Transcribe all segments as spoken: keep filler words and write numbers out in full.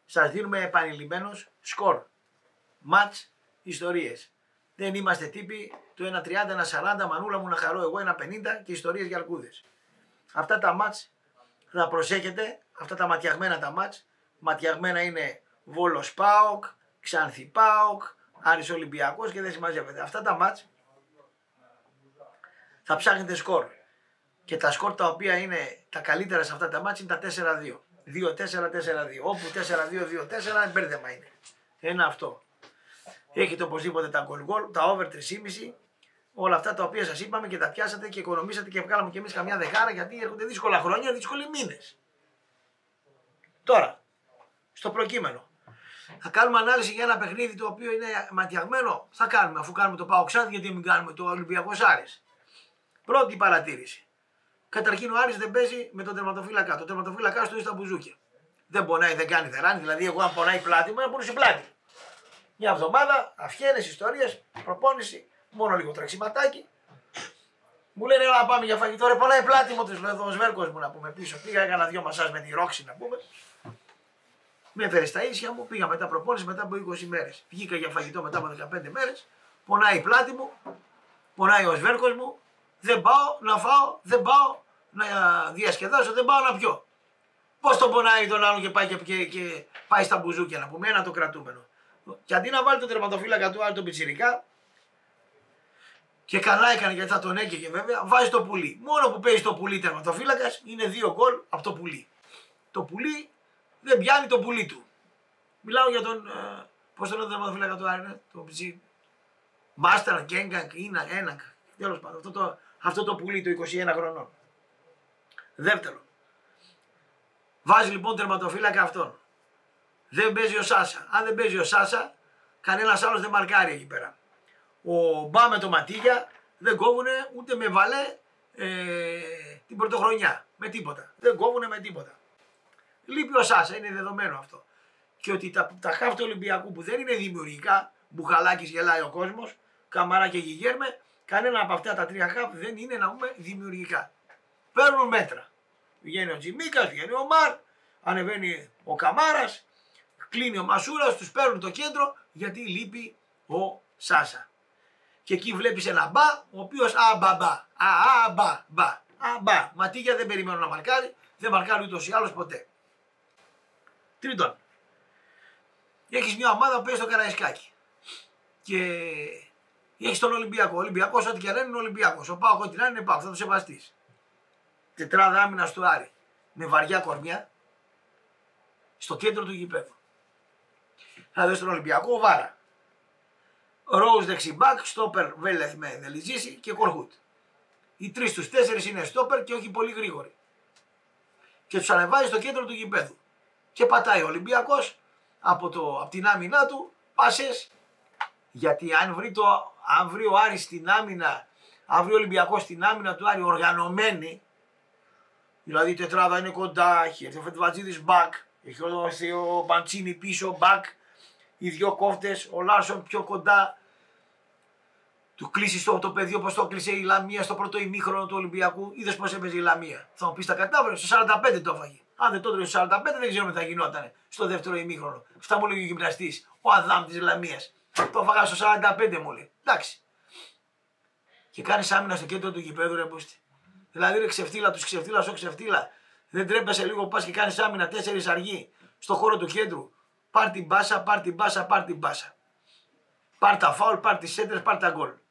σας δίνουμε επανειλημμένως σκορ, μάτς, ιστορίες. Δεν είμαστε τύποι του ένα τριάντα, ένα σαράντα, μανούλα μου να χαρώ εγώ, ένα πενήντα και ιστορίες για αλκούδες. Αυτά τα μάτς θα προσέχετε, αυτά τα ματιαγμένα τα μάτς, ματιαγμένα είναι Βόλος ΠΑΟΚ, Ξάνθη ΠΑΟΚ, Άρης Ολυμπιακός και δεν συμμαζεύεται. Αυτά τα μάτς θα ψάχνετε σκορ. Και τα σκορ τα οποία είναι τα καλύτερα σε αυτά τα μάτς είναι τα τέσσερα δύο. δύο τέσσερα τέσσερα δύο. Όπου τέσσερα δύο δύο τέσσερα μπέρδεμα είναι. Ένα αυτό. Έχετε οπωσδήποτε τα goal goal, τα over τρία κόμμα πέντε. Όλα αυτά τα οποία σας είπαμε και τα πιάσατε και οικονομήσατε και βγάλαμε και εμείς καμιά δεκάρα γιατί έρχονται δύσκολα χρόνια, δύσκολοι μήνες. Τώρα, στο προκείμενο. Θα κάνουμε ανάλυση για ένα παιχνίδι το οποίο είναι ματιαγμένο. Θα κάνουμε, αφού κάνουμε το ΠΑΟΚ Ξάνθη, γιατί μην κάνουμε το Ολυμπιακός Άρης. Πρώτη παρατήρηση. Καταρχήν ο Άρης δεν παίζει με τον τερματοφύλακα. Το τερματοφύλακα του είναι στα μπουζούκια. Δεν πονάει, δεν κάνει δεράνι. Δηλαδή, εγώ αν πονάει πλάτη μου, να πονούσε πλάτη. Μια εβδομάδα, αυχαίνες, ιστορίες, προπόνηση, μόνο λίγο τρεξιματάκι. Μου λένε να πάμε για φαγητό. Ρε, πονάει πλάτη μου, του λέω ο Σβέρκος μου να πούμε πίσω. Πήγα, έκανα δύο μασάζ με τη Ρόξη να πούμε. Με έφερε στα ίσια μου, πήγα μετά προπόνηση μετά από είκοσι μέρες. Βγήκα για φαγητό μετά από δεκαπέντε μέρες. Πονάει η πλάτη μου, πονάει ο Σβέρκος μου. Δεν πάω να φάω, δεν πάω να διασκεδάσω, δεν πάω να πιω. Πώς τον πονάει τον άλλο και πάει, και, και, και πάει στα μπουζούκια να πούμε, ένα το κρατούμενο. Και αντί να βάλει τον τερματοφύλακα του, άλλο τον πιτσιρικά, και καλά έκανε γιατί θα τον έκαιγε βέβαια, βάζει το πουλί. Μόνο που παίζει το πουλί τερματοφύλακας είναι δύο γκολ από το πουλί. Το πουλί δεν πιάνει το πουλί του. Μιλάω για τον. Ε, πώς το λένε το τερματοφύλακα του Άρη, το πιτσί. Μάσταρα, Γκέγκανκ, Ίνα, Ένακ. Τέλος πάντων, αυτό το, αυτό το πουλί του είκοσι ένα χρονών. Δεύτερο. Βάζει λοιπόν τερματοφύλακα αυτόν. Δεν παίζει ο Σάσα. Αν δεν παίζει ο Σάσα, κανένας άλλος δεν μαρκάρει εκεί πέρα. Ο Μπα με το Ματίγια δεν κόβουνε ούτε με Βαλέ ε, την πρωτοχρονιά. Με τίποτα. Δεν κόβουνε με τίποτα. Λείπει ο Σάσα, είναι δεδομένο αυτό. Και ότι τα, τα χάφη του Ολυμπιακού που δεν είναι δημιουργικά, Μπουχαλάκης γελάει ο κόσμος, Καμαρά και Γιγέρμε, κανένα από αυτά τα τρία χάφη δεν είναι να πούμε δημιουργικά. Παίρνουν μέτρα. Βγαίνει ο Τζιμίκας, βγαίνει ο Μαρ, ανεβαίνει ο Καμάρας, κλείνει ο Μασούρας, τους παίρνουν το κέντρο γιατί λείπει ο Σάσα. Και εκεί βλέπεις ένα Μπα, ο οποίος αμπαμπα, αμπα, μπα, αμπα. Ματίγια δεν περιμένω να μαρκάρει, δεν μαρκάρει ούτως ή άλλως ποτέ. Τρίτον, έχεις μια ομάδα που παίζει στο Καραϊσκάκι και έχεις τον Ολυμπιακό. Ο Ολυμπιακός, ό,τι και λένε είναι Ολυμπιακός. Ο ΠΑΟΚ, ό,τι λένε είναι ΠΑΟΚ, θα το σεβαστείς. Τετράδα άμυνας του Άρη με βαριά κορμιά στο κέντρο του γηπέδου. Θα δεις τον Ολυμπιακό Βάρα. Ρόουζ δεξιμπάκ, στόπερ Βέλεθ με Δελιζίση και Κορχούτ. Οι τρεις τους τέσσερις είναι στόπερ και όχι πολύ γρήγοροι. Και τους ανεβάζει στο κέντρο του γηπέδου. Και πατάει ο Ολυμπιακός από, το, από την άμυνά του πάσες. Γιατί αν βρει, το, αν βρει ο Άρης στην άμυνα, αν βρει ο Ολυμπιακός στην άμυνα του Άρη οργανωμένη, δηλαδή η τετράδα είναι κοντά, έχει έρθει ο Φετβατζίδης μπακ, έχει έρθει ο Μπαντσίνη πίσω μπακ, οι δυο κόφτες, ο Λάρσον πιο κοντά, του κλείσει το, το πεδίο όπως το κλείσε η Λαμία στο πρώτο ημίχρονο του Ολυμπιακού. Είδες πώς έπαιζε η Λαμία. Θα μου πεις τα κατάφερε, στο σαράντα πέντε το έφαγε. Αν δεν το έτρωγε στο σαράντα πέντε δεν ξέρουμε τι θα γινόταν στο δεύτερο ημίχρονο. Αυτά μου λέει ο γυμναστής, ο Αδάμ της Λαμίας. Το έφαγα στο σαράντα πέντε μου λέει. Εντάξει. Και κάνει άμυνα στο κέντρο του γηπέδου ρε μπούστη. Δηλαδή ρε ξεφτύλα, τους ξεφτύλα, στο ξεφτύλα. Δεν τρέπεσαι λίγο που πας και κάνεις άμυνα τέσσερις αργοί στο χώρο του κέντρου. Πάρ την μπάσα, πάρ την μπάσα, πάρ την μπάσα. Πάρ τα φάουλ, πάρ τις σέντρες, πάρ τα γκολ.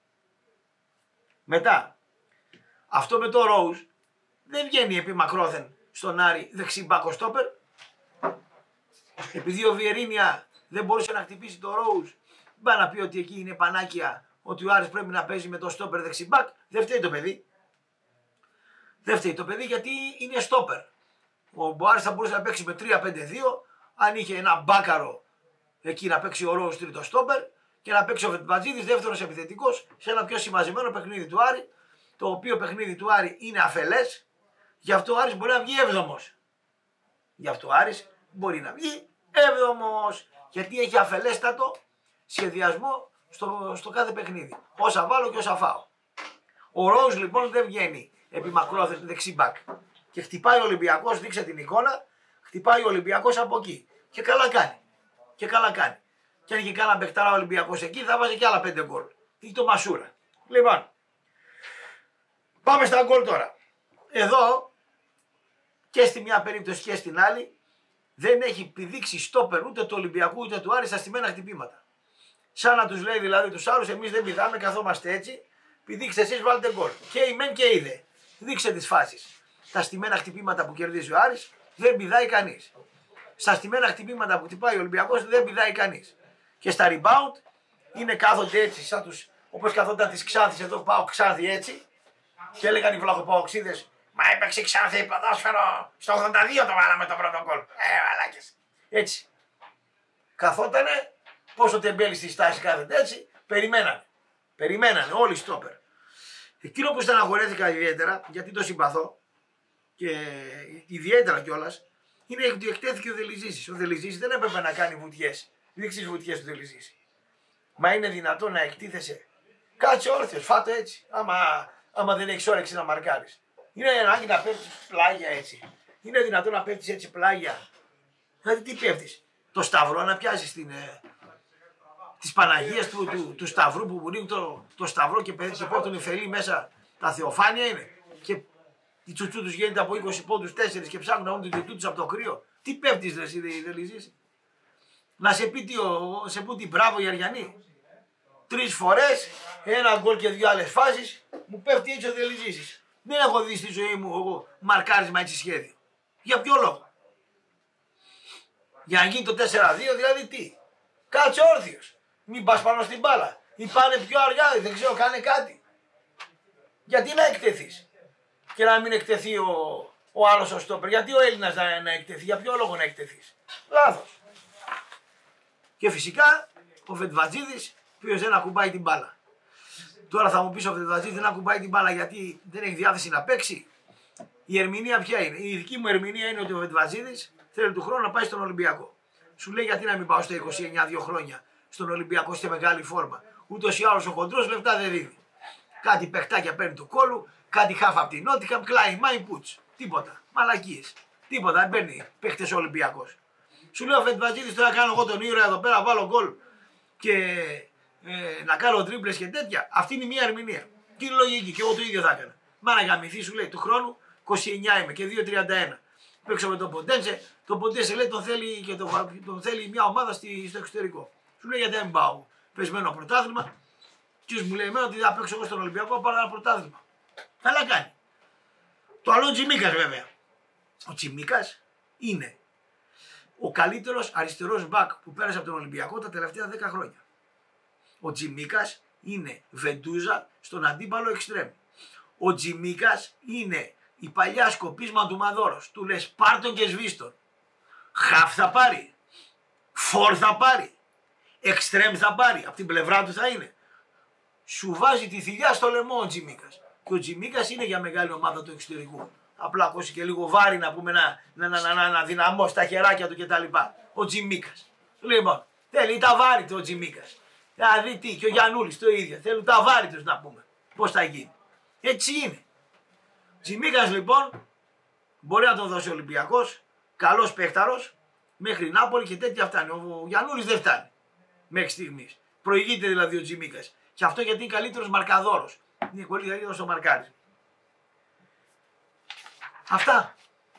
Μετά, αυτό με το Ρόουζ δεν βγαίνει επί μακρόθεν στον Άρη δεξιμπάκο στόπερ. Επειδή ο Βιερίνια δεν μπορούσε να χτυπήσει το Ρόουζ, μπα να πει ότι εκεί είναι πανάκια, ότι ο Άρης πρέπει να παίζει με το στόπερ δεξιμπάκ. Δεν φταίει το παιδί. Δεν φταίει το παιδί γιατί είναι στόπερ. Ο Μποάρης θα μπορούσε να παίξει με τρία πέντε δύο, αν είχε ένα μπάκαρο εκεί να παίξει ο Ρόουζ τρίτο στόπερ και να παίξει ο Φετμπατζίδης δεύτερος επιθετικός σε ένα πιο συμμαζεμένο παιχνίδι του Άρη, το οποίο παιχνίδι του Άρη είναι αφελές, γι' αυτό ο Άρης μπορεί να βγει έβδομος. Γι' αυτό ο Άρης μπορεί να βγει έβδομος, γιατί έχει αφελέστατο σχεδιασμό στο, στο κάθε παιχνίδι. Όσα βάλω και όσα φάω. Ο Ρόουζ λοιπόν δεν βγαίνει επί μακρόθεν δεξί μπακ. Και χτυπάει ο Ολυμπιακός, δείξε την εικόνα, χτυπάει ο Ολυμπιακός από εκεί. Και καλά κάνει. Και καλά κάνει. Και αν είχε κανένα παιχταρά Ολυμπιακός εκεί, θα βάζει και άλλα πέντε γκολ. Ή το Μασούρα. Λοιπόν, πάμε στα γκολ τώρα. Εδώ και στη μια περίπτωση και στην άλλη δεν έχει πηδήξει στόπερ ούτε του Ολυμπιακού ούτε του Άρη στα στημένα χτυπήματα. Σαν να τους λέει δηλαδή τους άλλους, εμείς δεν πηδάμε, καθόμαστε έτσι. Πηδήξτε εσείς, βάλτε γκολ. Και η μεν και η δε. Δείξτε τις φάσεις. Τα στημένα χτυπήματα που κερδίζει ο Άρης δεν πηδάει κανείς. Στα στημένα χτυπήματα που χτυπάει ο Ολυμπιακός δεν πηδάει κανείς. Και στα rebound είναι κάθονται έτσι, σαν τους, όπως καθόταν τις Ξάνθης εδώ, πάω Ξάνθη έτσι. Και έλεγαν οι βλαχοπαοξίδες, μα έπαιξε Ξάνθη ποδόσφαιρο, στο ογδόντα δύο το βάλαμε το πρώτο γκολ. Ε, μαλάκες. Έτσι. Καθότανε, πόσο τεμπέλη στη στάση κάθεται έτσι, περιμένανε. Περιμένανε όλοι στόπερ. Εκείνο που στεναχωρέθηκα ιδιαίτερα, γιατί το συμπαθώ και ιδιαίτερα κιόλας, είναι ότι εκτέθηκε ο Δελιζήσης. Ο Δελιζήσης δεν έπρεπε να κάνει βουτιές. Δείξει τις βουτιές του Δελιζήση. Μα είναι δυνατόν να εκτίθεσαι. Κάτσε όρθιος, φάτο έτσι. Άμα, άμα δεν έχεις όρεξη να μαρκάρεις. Είναι ανάγκη να πέφτεις πλάγια έτσι. Είναι δυνατόν να πέφτεις έτσι πλάγια. Δηλαδή τι πέφτεις. Το σταυρό να πιάσεις την. Ε, τις Παναγίες του, του, του Σταυρού που βουρούν το, το Σταυρό και πέφτουν οι φελοί μέσα. Τα θεοφάνεια είναι. Και η τσουτσού τους γίνεται από είκοσι πόντους τέσσερις και ψάχνουν να βρουν την τσουτσού τους από το κρύο. Τι πέφτεις ρε εσύ Δελιζήση. Να σε πει, τι, σε πει τι μπράβο οι Αριανοί. Τρεις φορές, ένα γκολ και δύο άλλες φάσεις, μου πέφτει έτσι ο Δελιζήσης. Δεν έχω δει στη ζωή μου εγώ μαρκάρισμα έτσι σχέδιο. Για ποιο λόγο. Για να γίνει το τέσσερα δύο δηλαδή τι. Κάτσε όρθιος. Μην πας πάνω στην μπάλα. Ή πάνε πιο αργά, δεν ξέρω, κάνε κάτι. Γιατί να εκτεθείς. Και να μην εκτεθεί ο, ο άλλος ο στόπερ. Γιατί ο Έλληνας να, να εκτεθεί. Για ποιο λόγο να εκτεθείς. Λάθος. Και φυσικά ο Φετβατζίδης, ο οποίος δεν ακουμπάει την μπάλα. Τώρα θα μου πεις ο Φετβατζίδης δεν ακουμπάει την μπάλα γιατί δεν έχει διάθεση να παίξει. Η ερμηνεία ποια είναι. Η δική μου ερμηνεία είναι ότι ο Φετβατζίδης θέλει του χρόνου να πάει στον Ολυμπιακό. Σου λέει γιατί να μην πάω στα είκοσι εννιά δύο χρόνια στον Ολυμπιακό σε μεγάλη φόρμα. Ούτως ή άλλως ο χοντρός λεφτά δεν δίνει. Κάτι παιχτάκια παίρνει του κόλου, κάτι χάφα από την Νότιχαμ, κλάι, μάι, πουτς. Τίποτα. Μαλακίες. Τίποτα. Δεν παίρνει παίχτες ο Ολυμπιακός. Σου λέω ο Φετβατζίδης τώρα κάνω εγώ τον ήρωα εδώ πέρα, βάλω γκολ και ε, να κάνω τρίπλες και τέτοια. Αυτή είναι μια ερμηνεία. Τι είναι λογική και εγώ το ίδιο θα έκανα. Μα να γαμηθεί σου λέει του χρόνου είκοσι εννιά είμαι και δύο τριάντα ένα. Παίξω με τον Ποντένσε, τον Ποντένσε λέει τον θέλει, και τον, τον θέλει μια ομάδα στη, στο εξωτερικό. Σου λέει γιατί δεν πάω. Πεσμένο πρωτάθλημα. Και μου λέει εμένα ότι θα παίξω εγώ στον Ολυμπιακό πάρω ένα πρωτάθλημα. Καλά κάνει. Το άλλο Τσιμίκας βέβαια. Ο Τσιμίκας είναι ο καλύτερος αριστερός μπακ που πέρασε από τον Ολυμπιακό τα τελευταία δέκα χρόνια. Ο Τσιμίκας είναι βεντούζα στον αντίπαλο εξτρέμ. Ο Τσιμίκας είναι η παλιά σκοπίσμα του Μαδόρος. Του λες πάρτον και σβήστον. Χαφ θα πάρει. Φορ θα πάρει. Εξτρέμ θα πάρει. Από την πλευρά του θα είναι. Σου βάζει τη θηλιά στο λαιμό ο Τσιμίκας. Και ο Τσιμίκας είναι για μεγάλη ομάδα του εξωτερικού. Απλά ακούσει και λίγο βάρη να πούμε να, να, να, να, να δυναμώσει τα χεράκια του κτλ. Ο Τσιμίκας. Λοιπόν, θέλει τα βάρη του ο Τσιμίκας. Δηλαδή τι, και ο Γιαννούλης το ίδιο. Θέλουν τα βάρη τους να πούμε. Πώς θα γίνει. Έτσι είναι. Τσιμίκας λοιπόν μπορεί να τον δώσει ο Ολυμπιακός. Καλός παίχταρος. Μέχρι Νάπολη και τέτοια φτάνει. Ο Γιαννούλης δεν φτάνει. Μέχρι στιγμής. Προηγείται δηλαδή ο Τσιμίκας. Και αυτό γιατί είναι καλύτερος μαρκαδόρος. Είναι πολύ καλύτερος στο μαρκάρισμα. Αυτά.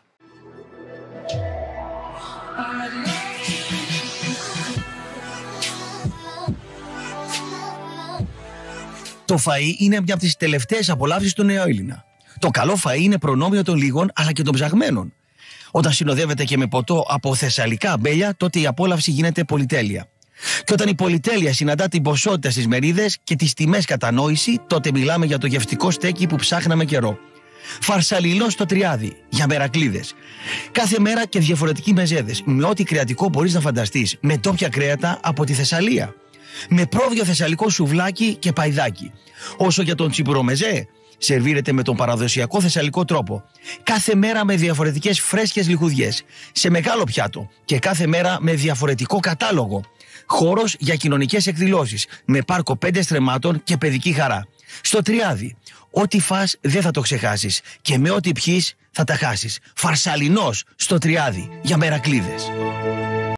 Το φαΐ είναι μια από τις τελευταίες απολαύσεις του νεοέλληνα. Το καλό φαΐ είναι προνόμιο των λίγων αλλά και των ψαγμένων. Όταν συνοδεύεται και με ποτό από θεσσαλικά αμπέλια, τότε η απόλαυση γίνεται πολυτέλεια. Και όταν η πολυτέλεια συναντά την ποσότητα στις μερίδες και τις τιμές κατανόηση, τότε μιλάμε για το γευστικό στέκι που ψάχναμε καιρό. Φαρσαλιλό στο Τριάδι, για μερακλίδες. Κάθε μέρα και διαφορετικοί μεζέδες, με ό,τι κρεατικό μπορείς να φανταστείς, με τόπια κρέατα από τη Θεσσαλία. Με πρόβιο θεσσαλικό σουβλάκι και παϊδάκι. Όσο για τον τσιμπουρομεζέ, σερβίρεται με τον παραδοσιακό θεσσαλικό τρόπο. Κάθε μέρα με διαφορετικές φρέσκες λιχουδιές, σε μεγάλο πιάτο και κάθε μέρα με διαφορετικό κατάλογο. Χώρος για κοινωνικές εκδηλώσεις, με πάρκο πέντε στρεμμάτων και παιδική χαρά. Στο Τριάδι, ό,τι φας δεν θα το ξεχάσεις και με ό,τι πιείς θα τα χάσεις. Φαρσαλινός στο Τριάδι, για μερακλίδες.